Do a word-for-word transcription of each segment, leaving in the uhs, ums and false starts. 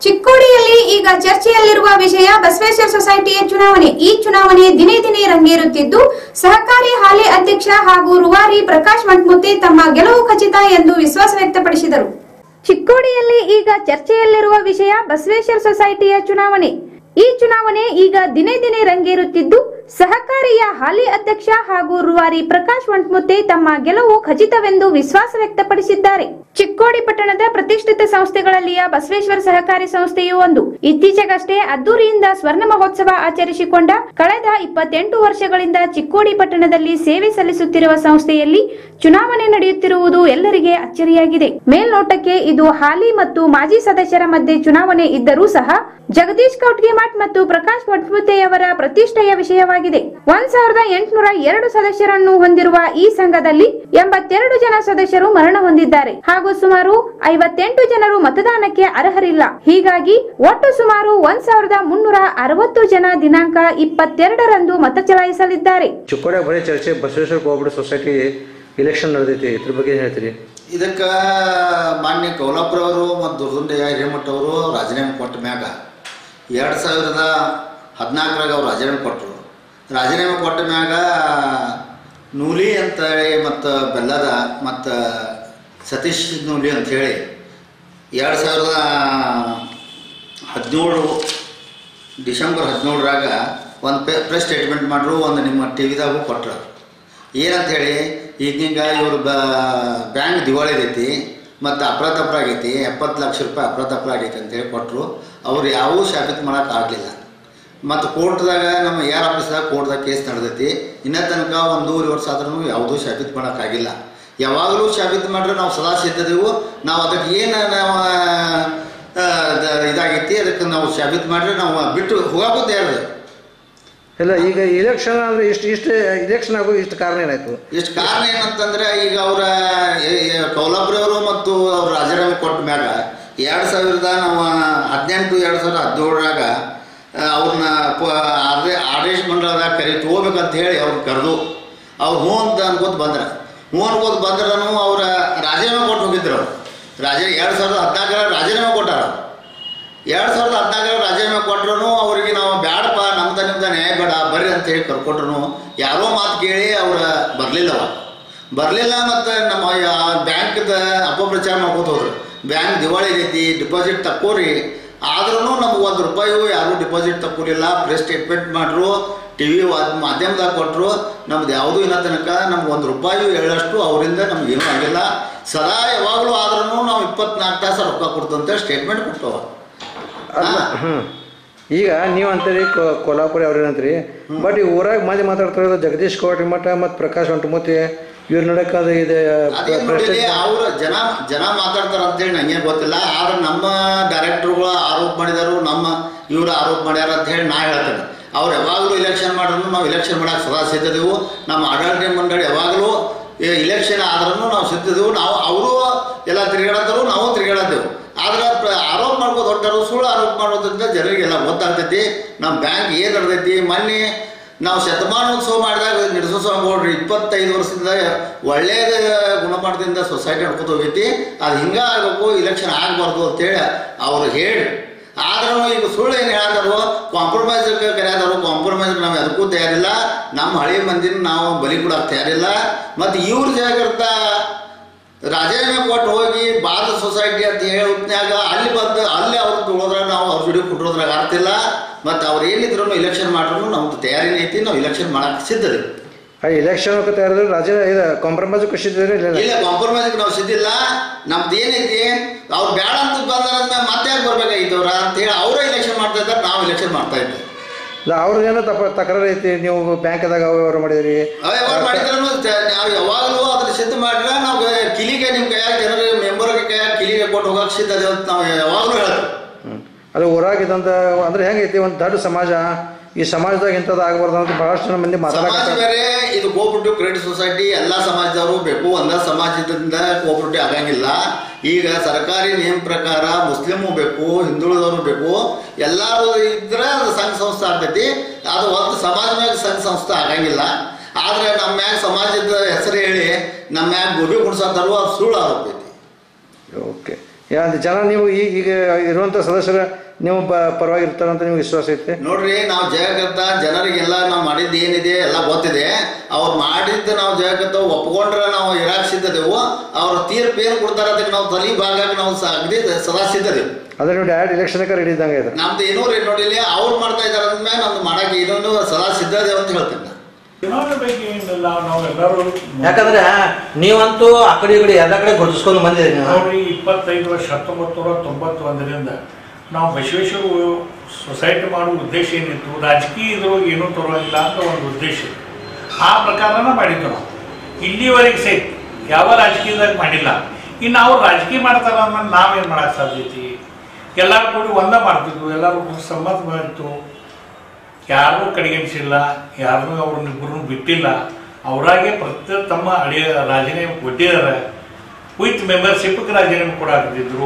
ಚಿಕ್ಕೋಡಿಯಲ್ಲಿ ಈಗ ಚರ್ಚೆಯಲ್ಲಿರುವ ವಿಷಯ ಬಸವೇಶ್ವರ ಸೊಸೈಟಿಯ ಚುನಾವಣೆ. ಈ ಚುನಾವಣೆ ದಿನೇ ದಿನೇ ರಂಗೇರುತ್ತಿದ್ದು, ಸಹಕಾರಿ ಹಾಲಿ ಅಧ್ಯಕ್ಷ ಹಾಗೂ ರೂವಾರಿ ಪ್ರಕಾಶ್ ಮಂಟ್ಮುತ್ತೆ ತಮ್ಮ ಗೆಲುವು ಖಚಿತ ಎಂದು ವಿಶ್ವಾಸ ವ್ಯಕ್ತಪಡಿಸಿದರು. ಚಿಕ್ಕೋಡಿಯಲ್ಲಿ ಈಗ ಚರ್ಚೆಯಲ್ಲಿರುವ ವಿಷಯ ಬಸವೇಶ್ವರ ಸೊಸೈಟಿಯ ಚುನಾವಣೆ. ಈ ಚುನಾವಣೆ ಈಗ ದಿನೇ ದಿನೇ ರಂಗೇರುತ್ತಿದ್ದು, ಸಹಕಾರಿಯ ಹಾಲಿ ಅಧ್ಯಕ್ಷ ಹಾಗೂ ರೂವಾರಿ ಪ್ರಕಾಶ್ ಮಂಟ್ಮುತ್ತೆ ತಮ್ಮ ಗೆಲುವು ಖಚಿತವೆಂದು ವಿಶ್ವಾಸ ವ್ಯಕ್ತಪಡಿಸಿದ್ದಾರೆ. ಚಿಕ್ಕೋಡಿ ಪಟ್ಟಣದ ಪ್ರತಿಷ್ಠಿತ ಸಂಸ್ಥೆಗಳಲ್ಲಿಯ ಬಸವೇಶ್ವರ ಸಹಕಾರಿ ಸಂಸ್ಥೆಯು ಒಂದು. ಇತ್ತೀಚೆಗಷ್ಟೇ ಅದ್ದೂರಿಯಿಂದ ಸ್ವರ್ಣ ಮಹೋತ್ಸವ ಆಚರಿಸಿಕೊಂಡ ಕಳೆದ ಇಪ್ಪತ್ತೆಂಟು ವರ್ಷಗಳಿಂದ ಚಿಕ್ಕೋಡಿ ಪಟ್ಟಣದಲ್ಲಿ ಸೇವೆ ಸಲ್ಲಿಸುತ್ತಿರುವ ಸಂಸ್ಥೆಯಲ್ಲಿ ಚುನಾವಣೆ ನಡೆಯುತ್ತಿರುವುದು ಎಲ್ಲರಿಗೆ ಅಚ್ಚರಿಯಾಗಿದೆ. ಮೇಲ್ನೋಟಕ್ಕೆ ಇದು ಹಾಲಿ ಮತ್ತು ಮಾಜಿ ಸದಸ್ಯರ ಮಧ್ಯೆ ಚುನಾವಣೆ ಇದ್ದರೂ ಸಹ ಜಗದೀಶ್ ಕೌಟ್ಗಿಮಠ್ ಮತ್ತು ಪ್ರಕಾಶ್ ಮಂಟ್ಮುತ್ತೆಯವರ ಪ್ರತಿಷ್ಠೆಯ ವಿಷಯವಾಗಿದೆ. ಒಂದ್ ಸಾವಿರದ ಎಂಟುನೂರ ಎರಡು ಸದಸ್ಯರನ್ನು ಹೊಂದಿರುವ ಈ ಸಂಘದಲ್ಲಿ ಎಂಬತ್ತೆರಡು ಜನ ಸದಸ್ಯರು ಮರಣ ಹೊಂದಿದ್ದಾರೆ ಹಾಗೂ ಸುಮಾರು ಐವತ್ತೆಂಟು ಜನರು ಮತದಾನಕ್ಕೆ ಅರ್ಹರಿಲ್ಲ. ಹೀಗಾಗಿ ಒಟ್ಟು ಸುಮಾರು ಒಂದ್ ಸಾವಿರದ ಮುನ್ನೂರ ಅರವತ್ತು ಜನ ದಿನಾಂಕ ಇಪ್ಪತ್ತೆರಡರಂದು ಮತ ಚಲಾಯಿಸಲಿದ್ದಾರೆ. ಚಿಕ್ಕೋಡಿ ಬರೀ ಚರ್ಚೆ ಬಸವೇಶ್ವರ ಕೋಆಪರೇಟಿವ್ ಸೊಸೈಟಿ ಇಲೆಕ್ಷನ್ ನಡೆದೈತಿ, ಇದ್ರ ಬಗ್ಗೆ ಏನ್ ಹೇಳ್ತೀರಿ? ಇದಕ್ಕ ಮಾನ್ಯ ಕೌಲಾಪುರ ಅವರು ಮತ್ತು ದುರ್ದುಂಡೆಯ ಹಿರೇಮಠ ಅವರು ರಾಜೀನಾಮೆ ಕೊಟ್ಟ ಮ್ಯಾಗ ಎರಡು ಸಾವಿರದ ಹದಿನಾಲ್ಕರಾಗ ಅವ್ರು ರಾಜೀನಾಮೆ ಕೊಟ್ಟರು. ರಾಜೀನಾಮೆ ಕೊಟ್ಟ ಮ್ಯಾಗ ನೂಲಿ ಅಂತೇಳಿ ಮತ್ತು ಬೆಲ್ಲದ ಮತ್ತು ಸತೀಶ್ ನೂಲಿ ಅಂಥೇಳಿ ಎರಡು ಸಾವಿರದ ಹದಿನೇಳು ಡಿಸೆಂಬರ್ ಹದಿನೇಳರಾಗ ಒಂದು ಪೆ ಪ್ರೆಸ್ ಸ್ಟೇಟ್ಮೆಂಟ್ ಮಾಡ್ರು, ಒಂದು ನಿಮ್ಮ ಟಿ ವಿದಾಗೂ ಕೊಟ್ಟರು. ಏನಂಥೇಳಿ, ಈಗೀಗ ಇವರು ಬ ಬ್ಯಾಂಕ್ ದಿವಾಳಿ ಆಗೈತಿ ಮತ್ತು ಅಪರಾಧಪರ ಆಗೈತಿ, ಎಪ್ಪತ್ತು ಲಕ್ಷ ರೂಪಾಯಿ ಅಪರಾಧಪರ ಆಗೈತಿ ಅಂತೇಳಿ ಕೊಟ್ಟರು. ಅವ್ರು ಯಾವೂ ಸಾಬೀತು ಮಾಡೋಕೆ ಆಗಲಿಲ್ಲ. ಮತ್ತು ಕೋರ್ಟ್ದಾಗ ನಮ್ಮ ಯಾರು ಆಫೀಸ್ದಾಗ ಕೋರ್ಟ್ದಾಗ ಕೇಸ್ ನಡೆದೈತಿ. ಇನ್ನೂ ತನಕ ಒಂದೂವರೆ ವರ್ಷ ಆದ್ರೂ ಯಾವುದೂ ಸಾಬೀತು ಮಾಡೋಕ್ಕಾಗಿಲ್ಲ. ಯಾವಾಗಲೂ ಸಾಬೀತು ಮಾಡಿದ್ರೆ ನಾವು ಸದಾ ಸಿದ್ಧದೆವು. ನಾವು ಅದಕ್ಕೆ ಏನು ನಾವು ಇದಾಗೈತಿ ಅದಕ್ಕೆ ನಾವು ಸಾಬೀತು ಮಾಡಿದ್ರೆ ನಾವು ಬಿಟ್ಟು ಹೋಗೋದು ಯಾರು ಇಲ್ಲ. ಈಗ ಇಲೆಕ್ಷನ್ ಅಂದರೆ ಇಷ್ಟು ಇಷ್ಟು ಇಲೆಕ್ಷನ್ ಆಗೋ ಇಷ್ಟು ಕಾರಣ ಏನಾಯ್ತು? ಇಷ್ಟು ಕಾರಣ ಏನಂತಂದರೆ, ಈಗ ಅವರ ಕೌಲಾಪುರ ಅವರು ಮತ್ತು ಅವ್ರು ರಾಜೀನಾಮೆ ಕೊಟ್ಟ ಮ್ಯಾಗ ಎರಡು ಸಾವಿರದ ನಾವು ಹದಿನೆಂಟು ಎರಡು ಸಾವಿರದ ಹದಿನೇಳರಾಗ ಅವ್ರನ್ನ ಆದೇ ಆದೇಶ ಮಂಡಳದಾಗ ಕರಿ ಹೋಗ್ಬೇಕಂತ ಹೇಳಿ ಅವ್ರು ಕರೆದು ಅವ್ರು ಹ್ಞೂ ಅಂತ ಅನ್ಕೋತ ಬಂದ್ರೆ ಹ್ಞೂ ಅನ್ಕೋತ ಬಂದ್ರೂ ಅವ್ರ ರಾಜೀನಾಮೆ ಕೊಟ್ಟು ಹೋಗಿದ್ರು. ಅವರು ರಾಜೀ ಎರಡು ಸಾವಿರದ ಹದಿನಾಲ್ಕರ ರಾಜೀನಾಮೆ ಕೊಟ್ಟಾರ. ಎರಡು ಸಾವಿರದ ಹದಿನಾಲ್ಕರ ರಾಜೀನಾಮೆ ಕೊಟ್ಟರು ಅವ್ರಿಗೆ ನಾವು ಬ್ಯಾಡಪ್ಪ ನಮ್ದ ನಿಮ್ದ ನ್ಯಾಯ ಬೇಡ ಬರ್ರಿ ಅಂತ ಹೇಳಿ ಕರ್ಕೊಟ್ರು. ಯಾರೋ ಮಾತು ಕೇಳಿ ಅವ್ರ ಬರಲಿಲ್ಲವ ಬರಲಿಲ್ಲ. ಮತ್ತು ನಮ್ಮ ಬ್ಯಾಂಕ್ದ ಅಪಪ್ರಚಾರ ಮಾಡ್ಕೋತ ಹೋದ್ರು. ಬ್ಯಾಂಕ್ ದಿವಾಳಿ ಆಗೈತಿ, ಡಿಪಾಸಿಟ್ ತಕ್ಕೋರಿ. ಆದ್ರೂ ನಮ್ಗೆ ಒಂದು ರೂಪಾಯಿ ಯಾರೂ ಡಿಪಾಸಿಟ್ ತಕ್ಕೋಲಿಲ್ಲ. ಪ್ರೆಸ್ ಸ್ಟೇಟ್ಮೆಂಟ್ ಮಾಡ್ರು, ಟಿ ವಿ ಮಾಧ್ಯಮದಾಗ ಕೊಟ್ಟರು. ನಮ್ದು ಯಾವುದೂ ಇಲ್ಲ ತನಕ ನಮ್ಗೆ ಒಂದು ರೂಪಾಯಿ ಹೇಳಷ್ಟು ಅವರಿಂದ ನಮ್ಗೇನೂ ಆಗಿಲ್ಲ. ಸದಾ ಯಾವಾಗಲೂ ಆದ್ರೂ ನಾವು ಇಪ್ಪತ್ನಾಲ್ಕು ತಾಸು ರೊಕ್ಕ ಕೊಡ್ತು ಅಂತೇಳಿ ಸ್ಟೇಟ್ಮೆಂಟ್ ಕೊಟ್ಟವ. ಹ್ಞೂ ಈಗ ನೀವು ಅಂತೀರಿ ಕೋಲಾಪುರಿ ಅವ್ರು ಏನಂತೀರಿ, ಬಟ್ ಈ ಊರಾಗ ಮಂದಿ ಮಾತಾಡ್ತಾರೆ ಜಗದೀಶ್ ಕೌಟ್ಗಿಮಠ ಮತ್ತು ಪ್ರಕಾಶ್ ಮಂಟ್ಮುತ್ತೆ ಇವ್ರು ನೋಡಕ್ಕೆ ಅದು ಇದೆ. ಅವ್ರ ಜನ ಜನ ಮಾತಾಡ್ತಾರ ಅಂತೇಳಿ ನಂಗೇನು ಗೊತ್ತಿಲ್ಲ. ಆದ್ರೆ ನಮ್ಮ ಡೈರೆಕ್ಟರ್ಗಳು ಆರೋಪ ಮಾಡಿದಾರು, ನಮ್ಮ ಇವ್ರು ಆರೋಪ ಮಾಡ್ಯಾರ ಅಂತ ಹೇಳಿ ನಾ ಹೇಳ್ತೇನೆ. ಅವ್ರು ಯಾವಾಗಲೂ ಇಲೆಕ್ಷನ್ ಮಾಡಿದ್ರು ನಾವು ಇಲೆಕ್ಷನ್ ಮಾಡಕ್ಕೆ ಸದಾ ಸಿದ್ಧದೆವು. ನಮ್ಮ ಆಡಳಿತ ಮಂಡಳಿ ಯಾವಾಗಲೂ ಇಲೆಕ್ಷನ್ ಆದ್ರೂ ನಾವು ಸಿದ್ಧದೆವು. ನಾವು ಅವರು ಎಲ್ಲ ತಿರುಗಾಡತ್ತರು, ನಾವು ತಿರುಗಾಡತ್ತೇವು. ಆದ್ರೆ ಆರೋಪ ಮಾಡ್ಬೋದು ಹೊರಟಾರು, ಸುಳ್ಳು ಆರೋಪ ಮಾಡೋದ್ರಿಂದ ಜನರಿಗೆಲ್ಲ ಗೊತ್ತಾಗ್ತೈತಿ ನಮ್ಮ ಬ್ಯಾಂಕ್ ಏನು ನಡೆದೈತಿ. ಮೊನ್ನೆ ನಾವು ಶತಮಾನೋತ್ಸವ ಮಾಡಿದಾಗ ನಡೆಸೋತ್ಸವ ನೋಡ್ರಿ, ಇಪ್ಪತ್ತೈದು ವರ್ಷದಿಂದ ಒಳ್ಳೆಯದ ಗುಣಮಟ್ಟದಿಂದ ಸೊಸೈಟಿ ನಡ್ಕೊತ ಹೋಗೈತಿ. ಅದು ಹಿಂಗೆ ಆಗಬೇಕು, ಇಲೆಕ್ಷನ್ ಆಗಬಾರ್ದು ಅಂತೇಳಿ ಅವ್ರು ಹೇಳಿ. ಆದ್ರೂ ಈಗ ಸುಳ್ಳು ಏನು ಹೇಳ್ತಾರೋ, ಕಾಂಪ್ರಮೈಸ್ಗೆ ಕರೆಯಾದರು. ಕಾಂಪ್ರಮೈಸ್ಗೆ ನಾವು ಅದಕ್ಕೂ ತಯಾರಿಲ್ಲ. ನಮ್ಮ ಹಳೆ ಮಂದಿನ ನಾವು ಬಲಿ ಕೊಡೋಕೆ ತಯಾರಿಲ್ಲ. ಮತ್ತು ಇವ್ರ ಜಾಗೃತ ರಾಜೀನಾಮೆ ಕೊಟ್ಟು ಹೋಗಿ ಬಾದ ಸೊಸೈಟಿ ಅಂತ ಹೇಳಿ ಹೊತ್ನ್ಯಾಗ ಅಲ್ಲಿ ಬಂದು ಅಲ್ಲಿ ಅವ್ರು ತುಳೋದ್ರಾಗ ನಾವು ಅವ್ರ ವಿಡಿಯೋ ಕೊಟ್ಟಿರೋದ್ರಾಗ ಆಗ್ತಿಲ್ಲ. ಮತ್ತು ಅವ್ರು ಏನಿದ್ರು ಇಲೆಕ್ಷನ್ ಮಾಡ್ರು ನಮ್ದು ತಯಾರಿನೇ ಐತಿ. ನಾವು ಇಲೆಕ್ಷನ್ ಮಾಡಕ್ಕೆ ಸಿದ್ಧದೆ. ಇಲೆಕ್ಷನ್ ತಯಾರಿದ್ರೆ ರಾಜ ಇದು ಕಾಂಪ್ರಮೈಸ್ ಸಿದ್ಧಿದ್ರೆ ಇಲ್ಲ, ಕಾಂಪ್ರಮೈಸ್ಗೆ ನಾವು ಸಿದ್ಧಿಲ್ಲ. ನಮ್ದು ಏನೈತಿ, ಅವ್ರು ಬೇಡ ಅಂತ ಬಂದ ಮತ್ತೆ ಯಾಕೆ ಬರ್ಬೇಕಾಗಿತ್ತವ್ರ ಅಂತ ಹೇಳಿ ಅವರೇ ಇಲೆಕ್ಷನ್ ಮಾಡ್ತಾ ಇದ್ದಾರೆ, ನಾವು ಇಲೆಕ್ಷನ್ ಮಾಡ್ತಾ ಇದ್ದೀವಿ. ಇಲ್ಲ ಅವ್ರದ್ದು ಏನೋ ತಪ್ಪ ತಕರಾರು ಐತಿ, ನೀವು ಬ್ಯಾಂಕ್ದಾಗ ಅವ್ಯವಹಾರ ಮಾಡಿದ್ರಿ. ಅವ್ಯವಹಾರ ಮಾಡಿದ್ರು ನಾವು ಯಾವಾಗಲೂ ಅದ್ರ ಸಿದ್ಧ ಮಾಡಿದ್ರೆ ನಾವು ಕಿಲಿಗೆ ನಿಮ್ಮ ಕೈಯಾಗ ಜನರಿಗೆ ಮೆಂಬರ್ಗೆ ಕೈಯಾಗ ಕಿಲಿಗೆ ಕೊಟ್ಟು ಹೋಗಕ್ಕೆ ಸಿದ್ಧ ಅದೇ ಅಂತ ನಾವು ಯಾವಾಗಲೂ ಹೇಳ್ತೀವಿ. ಹ್ಞೂ ಅದು ಊರಾಗಿದ್ದಂತ ಅಂದ್ರೆ ಹೆಂಗೈತಿ, ಒಂದು ದೊಡ್ಡ ಸಮಾಜ, ಈ ಸಮಾಜದಾಗ ಇಂಥದ್ದು ಆಗಬಾರ್ದು ಅಂತ ಬಹಳಷ್ಟು ಜನ ಮಂದಿ ಮಾತಾಡ್ತಾರೆ. ಬೇರೆ ಇದು ಕೋಆಪರೇಟಿವ್ ಕ್ರೆಡಿಟ್ ಸೊಸೈಟಿ ಎಲ್ಲ ಸಮಾಜದವರು ಬೇಕು, ಒಂದ ಸಮಾಜದಿಂದ ಕೋಆಪರೇಟಿವ್ ಆಗಂಗಿಲ್ಲ. ಈಗ ಸರ್ಕಾರಿ ನಿಯಮ ಪ್ರಕಾರ ಮುಸ್ಲಿಮು ಬೇಕು, ಹಿಂದುಳಿದವರು ಬೇಕು, ಎಲ್ಲರೂ ಇದ್ರೆ ಅದು ಸಂಘ ಸಂಸ್ಥೆ ಆಗ್ತೈತಿ. ಅದು ಒಂದು ಸಮಾಜ ಮ್ಯಾಗ ಸಂಘ ಸಂಸ್ಥೆ ಆಗಂಗಿಲ್ಲ. ಆದ್ರೆ ನಮ್ಮ ಮ್ಯಾಗ ಸಮಾಜದ ಹೆಸರು ಹೇಳಿ ನಮ್ಮ ಮ್ಯಾಗ ಗೋಬಿ ಕುಡ್ಸಂತಾರು, ಅದು ಸುಳ್ಳು ಆರೋಪ ಐತಿ. ಓಕೆ, ಯಾ- ಜನ ನೀವು ಈಗ ಈಗ ಇರುವಂಥ ಸದಸ್ಯರ ನೀವು ಪ ಪರವಾಗಿ ಇರ್ತಾರಂತ ನಿಮ್ಗೆ ವಿಶ್ವಾಸ ಐತೆ? ನೋಡ್ರಿ, ನಾವು ಜಯಕರ್ತ ಜನರಿಗೆಲ್ಲ ನಾವು ಮಾಡಿದ್ದು ಏನಿದೆ ಎಲ್ಲ ಗೊತ್ತಿದೆ. ಅವ್ರು ಮಾಡಿದ್ದು ನಾವು ಜಯಕರ್ತ ಒಪ್ಕೊಂಡ್ರೆ ನಾವು ಇರಾಕ್ ಸಿದ್ಧದೆವು. ಅವ್ರ ತೀರ್ಪು ಏನು ಕೊಡ್ತಾರ ಅದಕ್ಕೆ ನಾವು ತಲೆ ಭಾಗಕ್ಕೆ ನಾವು ಅಗದಿ ಸದಾ ಸಿದ್ಧದೆವು. ಅದೇ ನೀವು ಡೈರೆಕ್ಟ್ ಎಲೆಕ್ಷನ್ಗೆ ರೆಡಿ ಇದ್ದಂಗೆ ಇದೆ. ನಮ್ದು ಏನೋ ರೀ ನೋಡಿಲ್ಲ, ಅವ್ರು ಮಾಡ್ತಾ ಇದಾರೆ ಅಂದ್ಮೇಲೆ ನಮ್ದು ಮಾಡಕ್ಕೆ ಇದೊಂದು ಸದಾ ಸಿದ್ಧದೇವು ಅಂತ ಹೇಳ್ತೀನಿ. ಚುನಾವಣೆ ಬಗ್ಗೆ ಏನಿಲ್ಲ, ನಾವೆಲ್ಲರೂ ಯಾಕಂದ್ರೆ ನೀವಂತೂ ಆ ಕಡೆ ಈ ಕಡೆ ಎಲ್ಲ ಕಡೆ ಗುರುತಿಸ್ಕೊಂಡು ಬಂದಿದ್ದೀರಿ ನೀವು. ನೋಡಿ, ಇಪ್ಪತ್ತೈದು ವರ್ಷ ಹತ್ತೊಂಬತ್ತು ನೂರ ತೊಂಬತ್ತೊಂದರಿಂದ ನಾವು ಬಸವೇಶ್ವರ ಸೊಸೈಟಿ ಮಾಡುವ ಉದ್ದೇಶ ಏನಿತ್ತು, ರಾಜಕೀಯ ಇದ್ರೊಳಗೆ ಏನೂ ತರೋದಿಲ್ಲ ಅಂತ ಒಂದು ಉದ್ದೇಶ, ಆ ಪ್ರಕಾರನ ಮಾಡಿದ್ದು ನಾವು ಇಲ್ಲಿವರೆಗೆ ಸಹಿತ ಯಾವ ರಾಜಕೀಯದಾಗ ಮಾಡಿಲ್ಲ. ಇನ್ನು ಅವ್ರು ರಾಜಕೀಯ ಮಾಡ್ತಾರ ಅಂದ್ಮೇಲೆ ನಾವೇನು ಮಾಡೋಕ್ಕೆ ಸಾಧ್ಯತೆ? ಎಲ್ಲರೂ ಕೂಡಿ ಒಂದೇ ಮಾಡ್ತಿದ್ವು, ಎಲ್ಲರೂ ಸಮ್ಮತ ಮಾಡಿತ್ತು, ಯಾರೂ ಕಡೆಗಣಿಸಿಲ್ಲ, ಯಾರನ್ನೂ ಅವ್ರನ್ನಿಬ್ಬರನ್ನು ಬಿಟ್ಟಿಲ್ಲ. ಅವರಾಗೆ ಪ್ರತಿ ತಮ್ಮ ಹಳೆಯ ರಾಜೀನಾಮೆ ಕೊಟ್ಟಿದ್ದಾರೆ. ವಿತ್ ಮೆಂಬರ್ಶಿಪ್ಗೆ ರಾಜೀನಾಮೆ ಕೂಡ ಹಾಕಿದ್ರು,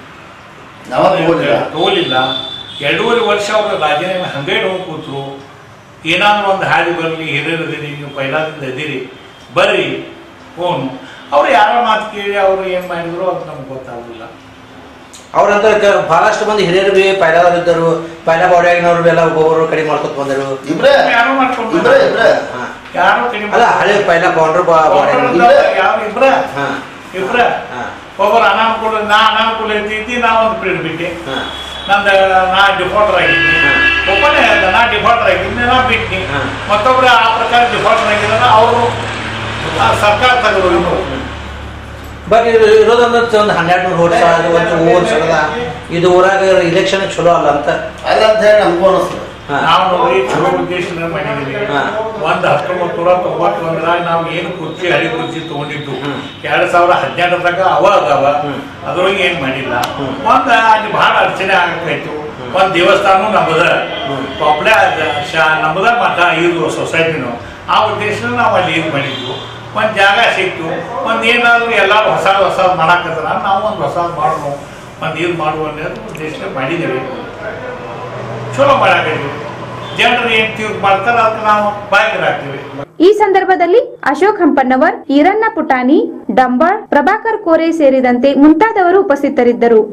ತಗೋಲಿಲ್ಲ. ಎರಡೂವರೆ ವರ್ಷ ಅವ್ರ ರಾಜೀನಾಮೆ ಹಂಗೆ ಹೋಗಿ ಕೂತರು. ಏನಾದರೂ ಒಂದು ಹಾದಿ ಬರಲಿ, ಹಿರಿಯರದಿರಿ, ನೀವು ಪೈಲಾದಿಂದ ಇದ್ದೀರಿ, ಬರ್ರಿ ಫೋನು. ಅವ್ರು ಯಾರ ಮಾತು ಕೇಳಿ ಅವರು ಏನು ಮಾಡಿದ್ರು ಅದು ನಮ್ಗೆ ಗೊತ್ತಾಗಲಿಲ್ಲ. ಅವ್ರಂತ ಬಹಳಷ್ಟು ಮಂದಿ ಹಿರಿಯರು ಬಿ ಪೈಲಾದವ್ರು ಇದ್ದರು, ಪೈಲಾ ಬಾಡಿಯಾಗಿನವ್ರು ಎಲ್ಲ ಒಬ್ಬೊಬ್ಬರು ಕಡಿಮೆ ಮಾಡ್ಕೊತ ಬಂದರು. ಯಾರೋ ಮಾಡ್ಕೊಂಡು ಯಾರೋ ಕಡಿಮೆ ಅಲ್ಲ, ಹಳೆ ಪೈಲಾ ಬೌಂಡ್ರ್ ಯಾರು ಇಬ್ರ ಇಬ್ರ ಒಬ್ಬರು ಅನಾನುಕೂಲ, ನಾ ಅನಾನುಕೂಲ ಇರ್ತಿದ್ದಿ, ನಾ ಒಂದು ಪೀರಿಯಡ್ ಬಿಟ್ಟೆ. ನಂದು ನಾ ಡಿಫಾಲ್ಟರ್ ಆಗಿದ್ದೀನಿ, ಒಬ್ಬನೇ ನಾ ಡಿಫಾಲ್ಟರ್ ಆಗಿದ್ದೀನಿ, ನಾ ಬಿಟ್ಟಿನಿ. ಮತ್ತೊಬ್ರು ಆ ಪ್ರಕಾರ ಡಿಫಾಲ್ಟರ್ ಆಗಿದ್ದಾರೆ, ಅವರು ಸರ್ಕಾರ ತೆಗೆದು. ಬಟ್ ಇರೋದೊಂದು ಒಂದು ಹನ್ನೆರಡು ನೂರು ಓಟ್ ಒಂದು ಊರು ಸರದ ಇದು ಊರಾಗ ಇಲೆಕ್ಷನ್ ಚಲೋ ಅಲ್ಲ ಅಂತ ಅಲ್ಲ ಅಂತ ಹೇಳಿ ನಮಗೂ ಅನಿಸ್ತದೆ. ನಾವು ನೋಡಿ ಚಲೋ ಉದ್ದೇಶದಿಂದ ಮಾಡಿದ್ದೀವಿ. ಒಂದು ಹತ್ತೊಂಬತ್ತು ನೂರ ತೊಂಬತ್ತೊಂದರಾಗ ನಾವು ಏನು ಕುರ್ಚಿ ಹಳಿ ಕುರ್ಚಿ ತಗೊಂಡಿದ್ದು ಎರಡ್ ಸಾವಿರ ಹದಿನೆಂಟರಾಗ ಅವ ಅದಾವ, ಅದ್ರೊಳಗೆ ಏನು ಮಾಡಿಲ್ಲ. ಒಂದು ಅಲ್ಲಿ ಬಹಳ ಅಡಚಣೆ ಆಗಬೇಕಾಯ್ತು. ಒಂದು ದೇವಸ್ಥಾನ ನಮ್ಮದ ಪಾಪ್ಲೆ ನಮ್ಮದ ಮಠ ಇದು ಸೊಸೈಟಿನು, ಆ ಉದ್ದೇಶದಿಂದ ನಾವು ಅಲ್ಲಿ ಇದು ಮಾಡಿದ್ವು. ಒಂದು ಜಾಗ ಸಿಕ್ತು, ಒಂದು ಏನಾದರೂ ಎಲ್ಲರೂ ಹೊಸ ಹೊಸ ಮಾಡಾಕತ್ತಾರ, ನಾವು ಒಂದು ಹೊಸ ಮಾಡೋಣ, ಒಂದು ಇದು ಮಾಡುವ ಅನ್ನೋದು ಉದ್ದೇಶ ಮಾಡಿದ್ದೀವಿ. ಚಲೋ ಮಾಡಾಕಿದ್ವಿ. ಜನರು ಏನು ತೀರ್ಪು ಮಾಡ್ತಾರೆ ಅದಕ್ಕೆ ನಾವು ಬಾಯ್ಕರಾಗ್ತೀವಿ. ಈ ಸಂದರ್ಭದಲ್ಲಿ ಅಶೋಕ್ ಹಂಪನ್ನವರ್, ಈರಣ್ಣ ಪುಟಾಣಿ, ಡಂಬಾಳ್, ಪ್ರಭಾಕರ್ ಕೋರೆ ಸೇರಿದಂತೆ ಮುಂತಾದವರು ಉಪಸ್ಥಿತರಿದ್ದರು.